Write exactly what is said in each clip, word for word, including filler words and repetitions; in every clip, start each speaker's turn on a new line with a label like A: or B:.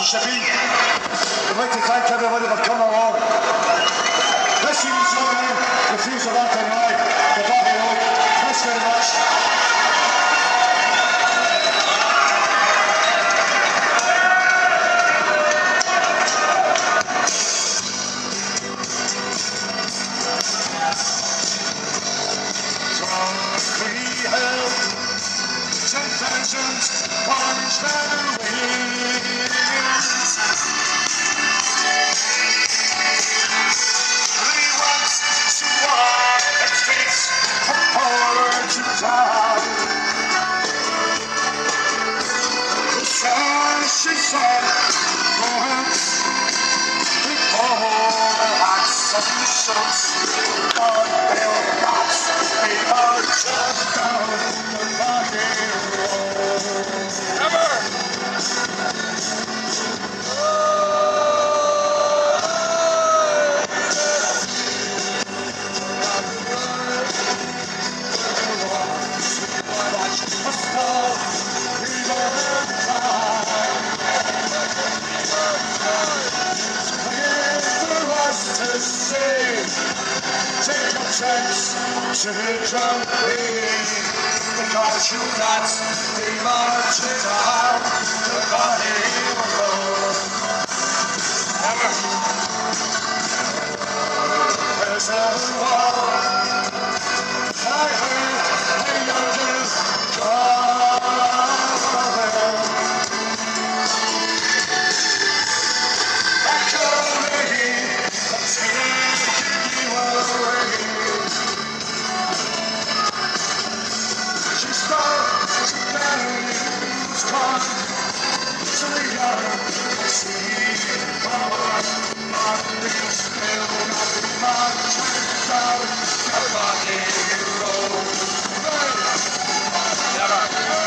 A: Shipping. We'd like to thank everybody for coming along. This evening's going in the Fuse of Anthony Live, the Bobby Road. Thanks very much. Ten thousand orange banner wings. We want to walk the streets of Poland to die. The sun, she said, we all had some shots. God, they'll not be our just down the body. Take a chance to jump in, because you got the marching down the body road. There's a wall. I heard a young calling. Back away, taking you away. She starts to lose one to the other. See, but not real still, not much down the body road. Never.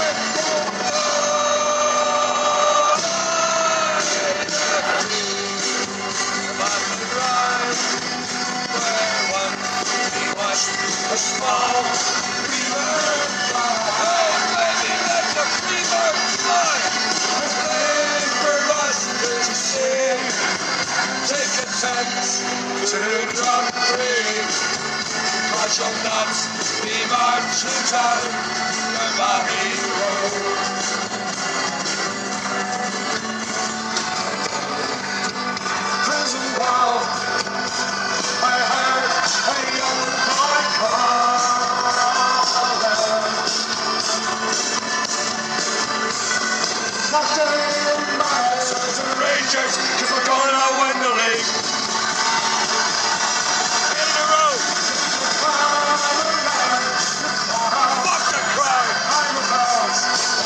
A: A small river fly, baby, let the fever fly. For us to see, take a chance to drop free, because you'll not be marching down the body road. Prison wall, I heard a young boy call. Not doing my sons and Rangers, cause we're gonna win the league. In the road. Fuck the crowd. I'm a boss.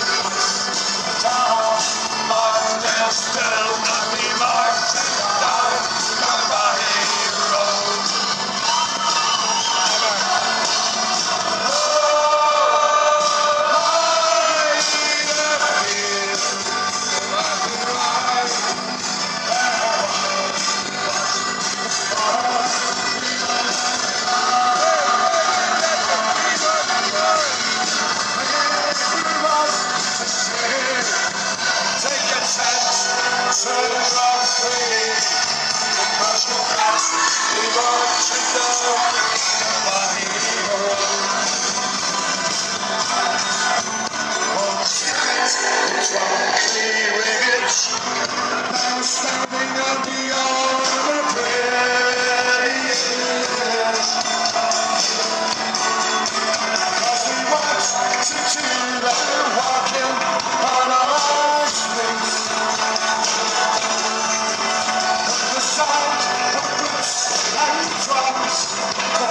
A: But they'll still not be marching down the body road. Standing on the armor bridge, cause we want to do that walking on our streets. The sound of boots and drums.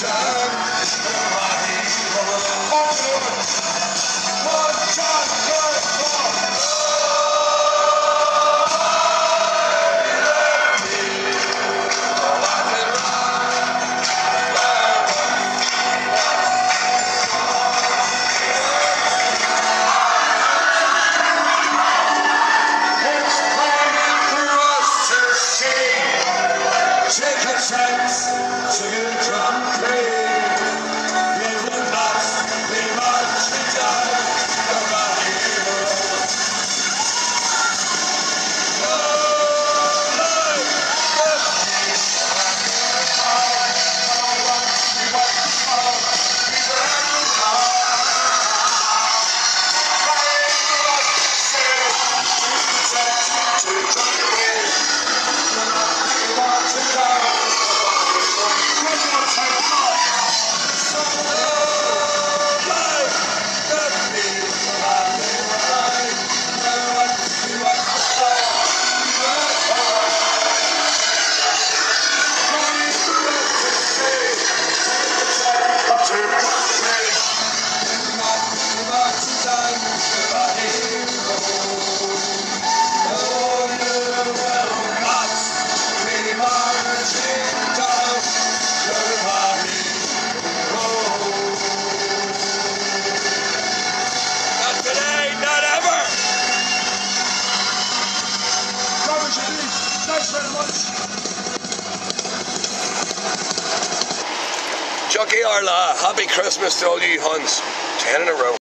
A: Take a chance to get drunk, we will not be much down of our heroes.
B: Chucky Arla, happy Christmas to all you Huns. Ten in a row.